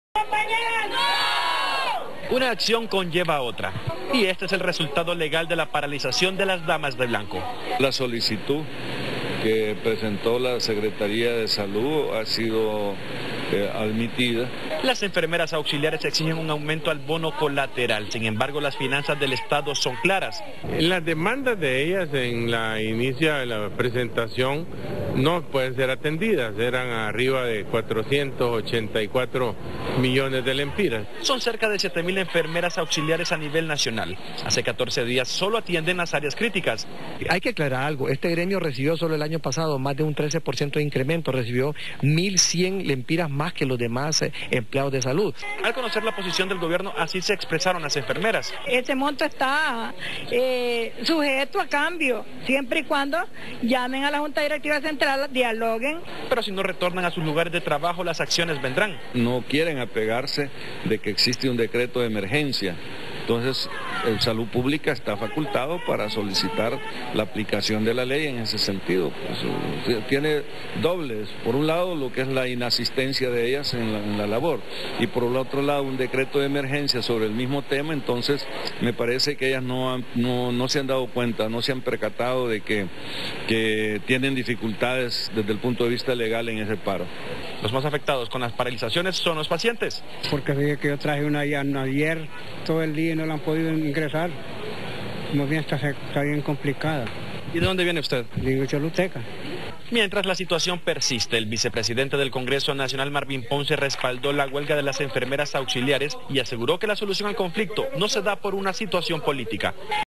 Una acción conlleva a otra, y este es el resultado legal de la paralización de las damas de blanco. La solicitud que presentó la Secretaría de Salud ha sido admitida. Las enfermeras auxiliares exigen un aumento al bono colateral, sin embargo las finanzas del Estado son claras. Las demandas de ellas en la inicio de la presentación no pueden ser atendidas, eran arriba de 484 millones de lempiras. Son cerca de 7.000 enfermeras auxiliares a nivel nacional. Hace 14 días solo atienden las áreas críticas. Hay que aclarar algo, este gremio recibió solo el año pasado más de un 13% de incremento, recibió 1.100 lempiras más que los demás empleados de salud. Al conocer la posición del gobierno, así se expresaron las enfermeras. Ese monto está sujeto a cambio, siempre y cuando llamen a la Junta Directiva Central, dialoguen. Pero si no retornan a sus lugares de trabajo, las acciones vendrán. No quieren apegarse de que existe un decreto de emergencia. Entonces, el Salud Pública está facultado para solicitar la aplicación de la ley en ese sentido. Pues, tiene dobles. Por un lado, lo que es la inasistencia de ellas en la labor. Y por el otro lado, un decreto de emergencia sobre el mismo tema. Entonces, me parece que ellas no se han dado cuenta, no se han percatado de que tienen dificultades desde el punto de vista legal en ese paro. Los más afectados con las paralizaciones son los pacientes. Porque dije que yo traje una ayer todo el día y no la han podido ingresar. Como bien está bien complicada. ¿Y de dónde viene usted? Digo, Choluteca. Mientras la situación persiste, el vicepresidente del Congreso Nacional, Marvin Ponce, respaldó la huelga de las enfermeras auxiliares y aseguró que la solución al conflicto no se da por una situación política.